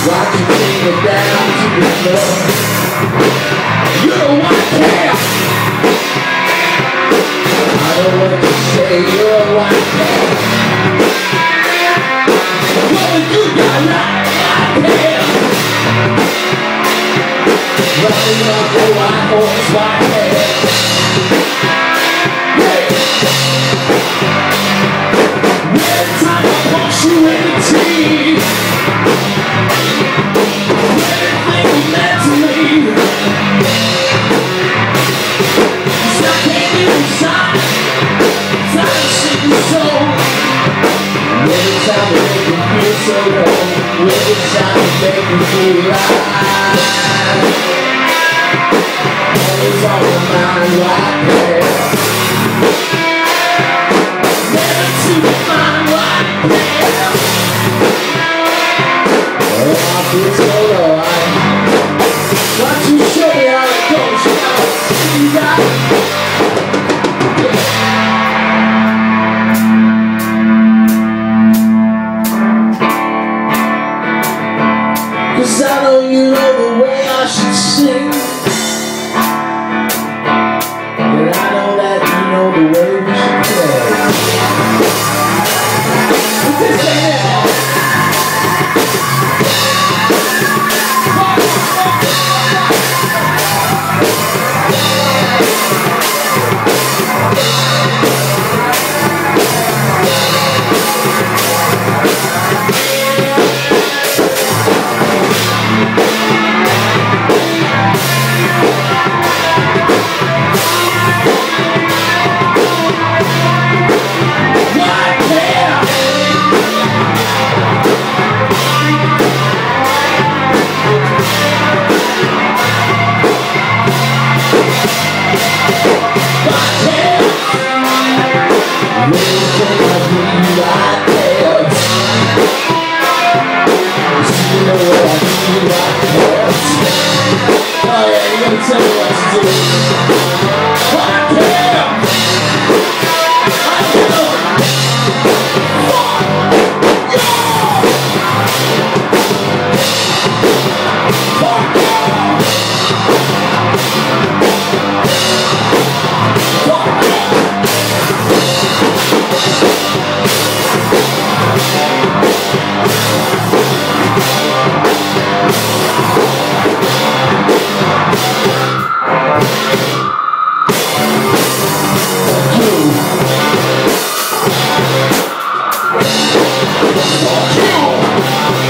Watch you bring it down to the floor. You're a whitecap. I don't want to say you're a whitecap. Well, you got whitecap. Riding on the white horse, whitecap. Hey. Every time I punch you in the teeth, everything you meant to me, cause I can't get inside to see your soul. Every time you make me feel so low, every time you make me feel alive, always on my mind like that. Never to find what there. Oh, I feel so low. Why don't you show me how it goes? You got it. Cause I know you know the way I should sing, and I know that you know the way we should play. But this ain't it. Tell me what to do. Whitecaps! I know. Fuck yeah! Fuck yeah! Fuck yeah! Fuck you!